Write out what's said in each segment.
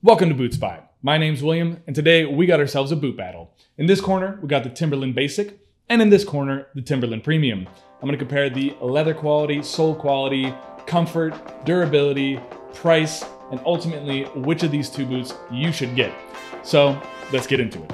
Welcome to BootSpy. My name's William, and today we got ourselves a boot battle. In this corner, we got the Timberland Basic, and in this corner, the Timberland Premium. I'm gonna compare the leather quality, sole quality, comfort, durability, price, and ultimately which of these two boots you should get. So let's get into it.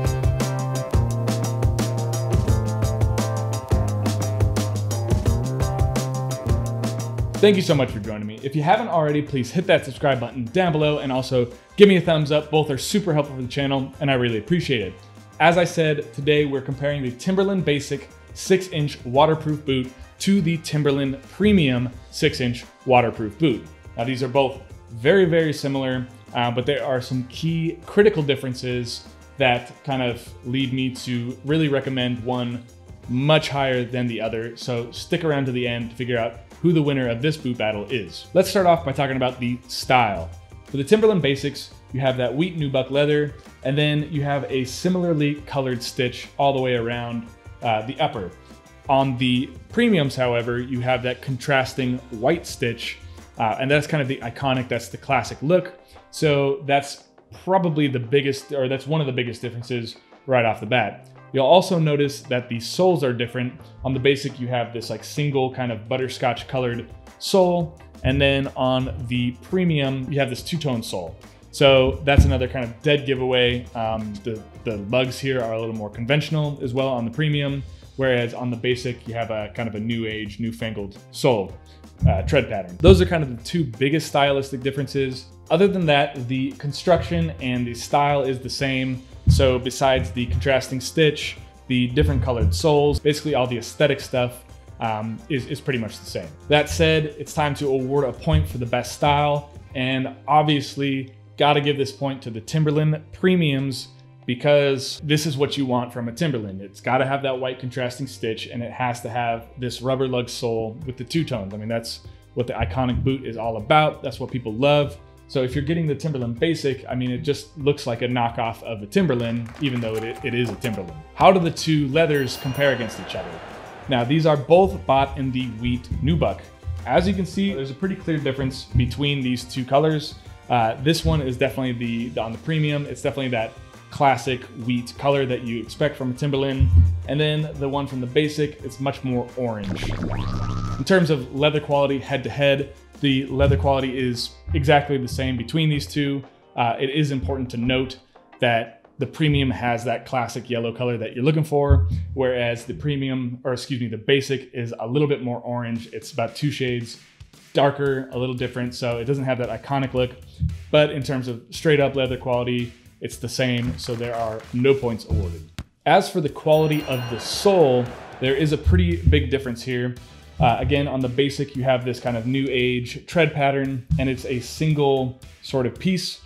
Thank you so much for joining me. If you haven't already, please hit that subscribe button down below and also give me a thumbs up. Both are super helpful for the channel and I really appreciate it. As I said, today we're comparing the Timberland Basic 6-inch waterproof boot to the Timberland Premium 6-inch waterproof boot. Now these are both very, very similar, but there are some key critical differences that kind of lead me to really recommend one much higher than the other. So stick around to the end to figure out who the winner of this boot battle is. Let's start off by talking about the style. For the Timberland Basics, you have that wheat nubuck leather, and then you have a similarly colored stitch all the way around the upper. On the Premiums, however, you have that contrasting white stitch, and that's kind of the iconic, that's the classic look. So that's probably the biggest, or that's one of the biggest differences right off the bat. You'll also notice that the soles are different. On the Basic, you have this like single kind of butterscotch colored sole. And then on the Premium, you have this two-tone sole. So that's another kind of dead giveaway. The lugs here are a little more conventional as well on the Premium, whereas on the Basic, you have a kind of a new age, newfangled sole tread pattern. Those are kind of the two biggest stylistic differences. Other than that, the construction and the style is the same. So besides the contrasting stitch, the different colored soles, basically all the aesthetic stuff is pretty much the same. That said, it's time to award a point for the best style. And obviously, gotta give this point to the Timberland Premiums because this is what you want from a Timberland. It's gotta have that white contrasting stitch and it has to have this rubber lug sole with the two tones. I mean, that's what the iconic boot is all about. That's what people love. So if you're getting the Timberland Basic, I mean, it just looks like a knockoff of a Timberland, even though it is a Timberland. How do the two leathers compare against each other? Now, these are both bought in the wheat nubuck. As you can see, there's a pretty clear difference between these two colors. This one is definitely on the Premium. It's definitely that classic wheat color that you expect from a Timberland. And then the one from the Basic, it's much more orange. In terms of leather quality head to head, the leather quality is exactly the same between these two. It is important to note that the Premium has that classic yellow color that you're looking for, whereas the the Basic is a little bit more orange. It's about 2 shades darker, a little different, so it doesn't have that iconic look. But in terms of straight up leather quality, it's the same, so there are no points awarded. As for the quality of the sole, there is a pretty big difference here. Again, on the Basic, you have this kind of new age tread pattern, and it's a single sort of piece,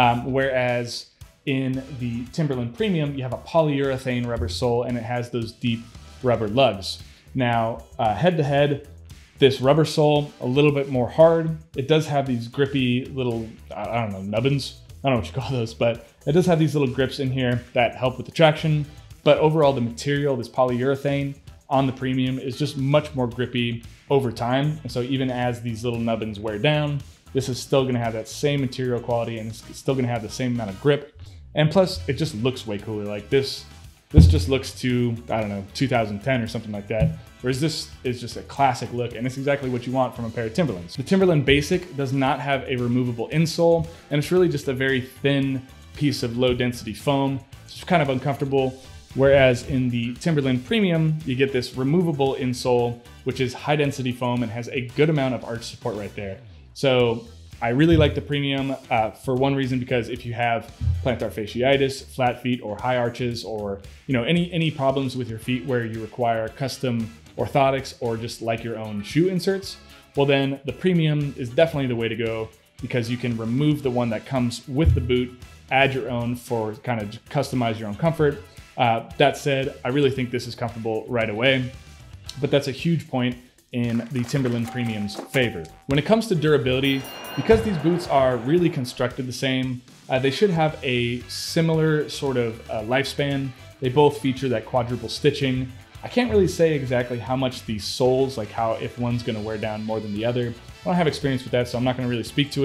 whereas in the Timberland Premium, you have a polyurethane rubber sole, and it has those deep rubber lugs. Now, head to head, this rubber sole, a little bit more hard. It does have these grippy little, I don't know, nubbins. I don't know what you call those, but it does have these little grips in here that help with the traction. But overall, the material, this polyurethane, on the Premium is just much more grippy over time. And so even as these little nubbins wear down, this is still gonna have that same material quality and it's still gonna have the same amount of grip. And plus, it just looks way cooler. Like this just looks to, I don't know, 2010 or something like that. Whereas this is just a classic look and it's exactly what you want from a pair of Timberlands. The Timberland Basic does not have a removable insole and it's really just a very thin piece of low density foam. It's kind of uncomfortable. Whereas in the Timberland Premium, you get this removable insole, which is high density foam and has a good amount of arch support right there. So I really like the Premium for one reason, because if you have plantar fasciitis, flat feet, or high arches, or any problems with your feet where you require custom orthotics or just like your own shoe inserts, well then the Premium is definitely the way to go because you can remove the one that comes with the boot, add your own for kind of customize your own comfort. That said, I really think this is comfortable right away, but that's a huge point in the Timberland Premium's favor. When it comes to durability, because these boots are really constructed the same, they should have a similar sort of lifespan. They both feature that quadruple stitching. I can't really say exactly how much these soles, like if one's gonna wear down more than the other. I don't have experience with that, so I'm not gonna really speak to it.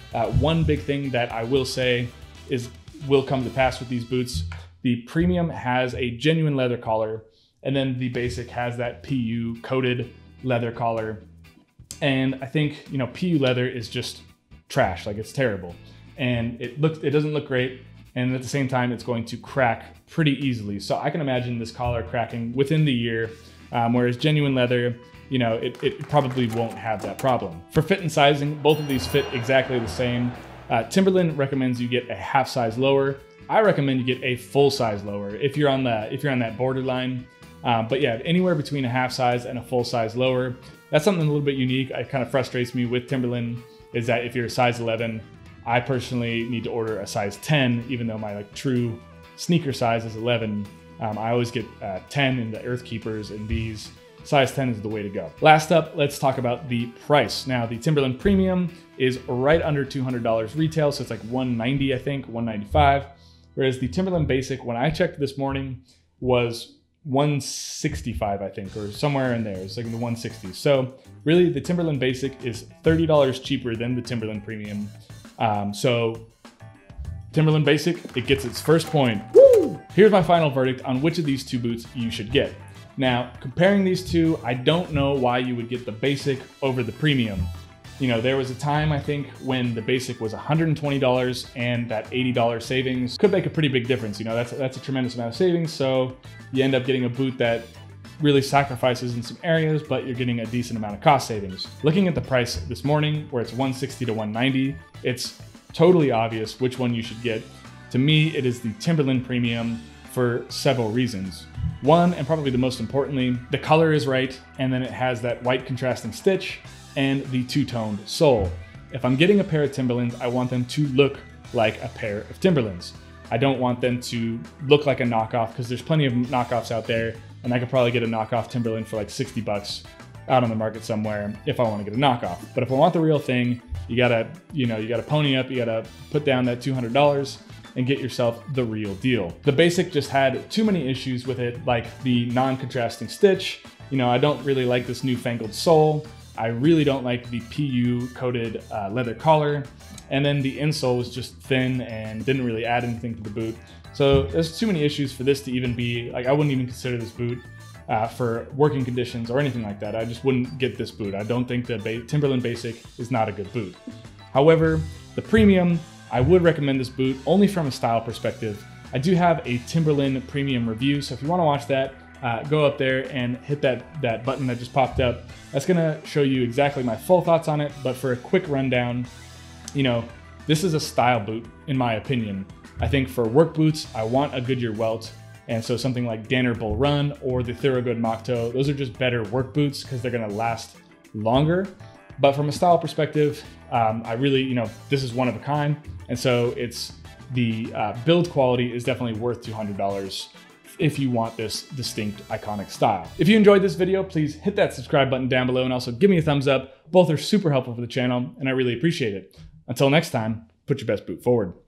One big thing that I will say will come to pass with these boots. The Premium has a genuine leather collar, and then the Basic has that PU coated leather collar. And I think, you know, PU leather is just trash, like it's terrible. And it doesn't look great. And at the same time, it's going to crack pretty easily. So I can imagine this collar cracking within the year, whereas genuine leather, you know, it probably won't have that problem. For fit and sizing, both of these fit exactly the same. Timberland recommends you get a half size lower. I recommend you get a full size lower if you're on that borderline. But yeah, anywhere between a half size and a full size lower. That's something a little bit unique. It kind of frustrates me with Timberland is that if you're a size 11, I personally need to order a size 10, even though my like true sneaker size is 11. I always get 10 in the Earth Keepers, and these size 10 is the way to go. Last up, let's talk about the price. Now, the Timberland Premium is right under $200 retail, so it's like $190, I think, $195. Whereas the Timberland Basic, when I checked this morning, was $165, I think, or somewhere in there. It's like in the 160s. So really, the Timberland Basic is $30 cheaper than the Timberland Premium. So Timberland Basic, it gets its first point. Woo! Here's my final verdict on which of these two boots you should get. Now, comparing these two, I don't know why you would get the Basic over the Premium. You know, there was a time, I think, when the Basic was $120 and that $80 savings could make a pretty big difference. You know, that's a tremendous amount of savings. So you end up getting a boot that really sacrifices in some areas, but you're getting a decent amount of cost savings. Looking at the price this morning, where it's $160 to $190, it's totally obvious which one you should get. To me, it is the Timberland Premium for several reasons. One, and probably the most importantly, the color is right, and then it has that white contrasting stitch and the two-toned sole. If I'm getting a pair of Timberlands, I want them to look like a pair of Timberlands. I don't want them to look like a knockoff, because there's plenty of knockoffs out there, and I could probably get a knockoff Timberland for like 60 bucks out on the market somewhere if I want to get a knockoff. But if I want the real thing, you gotta pony up, you gotta put down that $200 and get yourself the real deal. The Basic just had too many issues with it, like the non-contrasting stitch. You know, I don't really like this newfangled sole. I really don't like the PU coated leather collar. And then the insole was just thin and didn't really add anything to the boot. So there's too many issues for this to even be, like, I wouldn't even consider this boot for working conditions or anything like that. I just wouldn't get this boot. I don't think the Timberland Basic is not a good boot. However, the Premium, I would recommend this boot only from a style perspective. I do have a Timberland Premium review, so if you want to watch that, go up there and hit that button that just popped up. That's gonna show you exactly my full thoughts on it, but for a quick rundown, you know, this is a style boot in my opinion. I think for work boots, I want a Goodyear welt, and so something like Danner Bull Run or the Thorogood Mock Toe, those are just better work boots because they're gonna last longer. But from a style perspective, I really, you know, this is one of a kind, and so it's the build quality is definitely worth $200 if you want this distinct, iconic style. If you enjoyed this video, please hit that subscribe button down below and also give me a thumbs up. Both are super helpful for the channel, and I really appreciate it. Until next time, put your best boot forward.